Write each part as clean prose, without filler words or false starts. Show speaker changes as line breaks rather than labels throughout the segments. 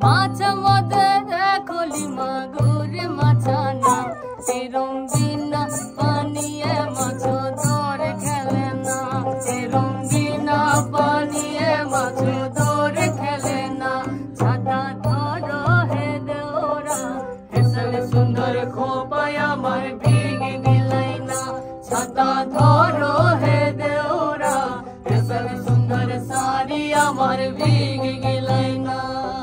মাছ মধ্যে দেখলি মাগুর মাছানা এরম বিনা পানিয়ে মাছ ধরে খেলে না এরম বিনা পানিয়ে মাছ ধরে খেলে না ছাতা ধরো হে দেওরা হেসল সুন্দর খোপায় আমার ভিগে গেলাই না ছাতা ধরো হে দেওরা হেসল সুন্দর সারি আমার ভিগে গেলাই না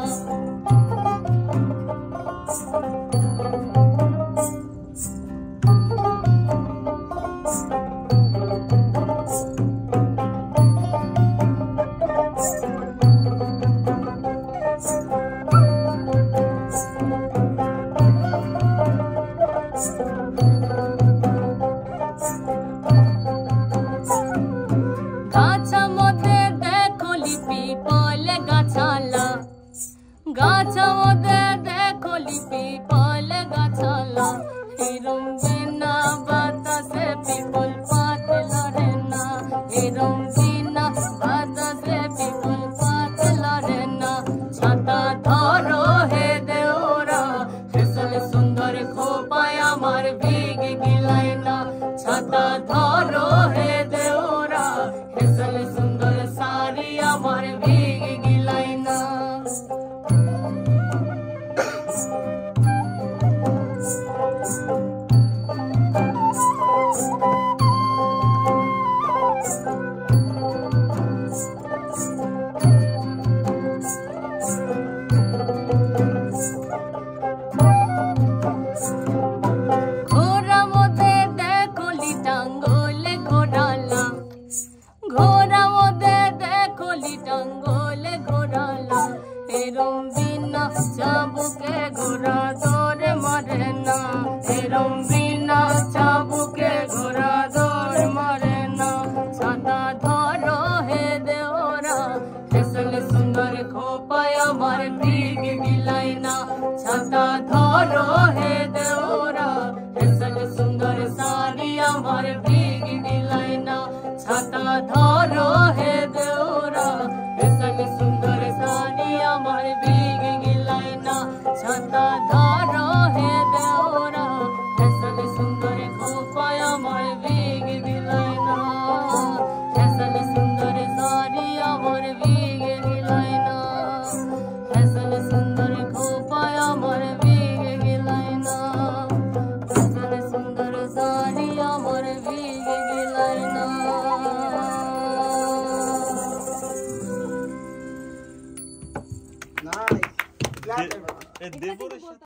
গাছা মধ্যে দেখলি পিপল গাছালা গাছা মধ্যে দেখলি পিপল গাছালা এরম বিনা বাতাসে পিপল পাত লড়ে না এরম বিনা বাতাসে পিপল পাত লড়ে না ছাতা ধরো হে দেওরা হেসল সুন্দর খোপায় আমার ভিগে গেলাই না ছাতা ধরো হে দেওরা হেসল সুন্দর সারি আমার ভিগে গেলাই না ঘোড়া মধ্যে দেখলি টাঙ্গল ঘোড়ালা ঘোড়া মধ্যে দেখলি টাঙ্গল ঘোড়ালা এরম বিনা চাবুকে ঘোড়া দৌড় মারে না এরম বিনা চাবুকে ঘোড়া দৌড় মারে না ছাতা ধরো হে দেওরা হেসল সুন্দর খোপায় আমার ভিগে গেলাই না ছাতা ধরো হে দেওরা হেসল সুন্দর সারি আমার ভিগে গেলাই না ছাতা ধরো হে দেওরা